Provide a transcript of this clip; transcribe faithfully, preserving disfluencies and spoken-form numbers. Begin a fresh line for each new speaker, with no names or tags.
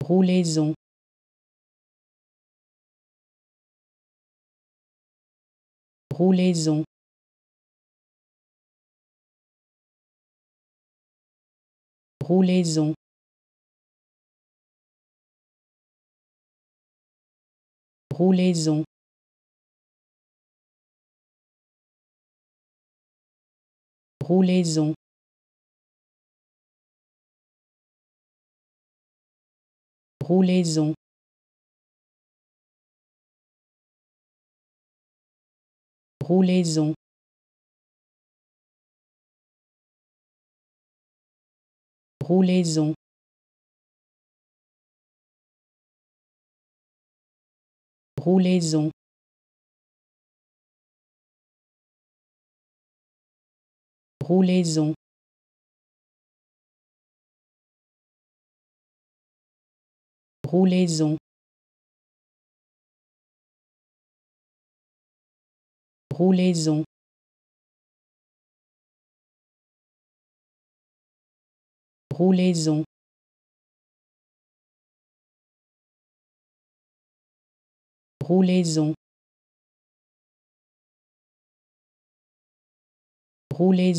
Roulaison. Roulaison. Roulaison. Roulaison. Roulaison. Roulaison. Roulaison. Roulaison. Roulaison. Roulaison. Roulaison. Roulaison. Roulaison. Roulaison. Roulaison.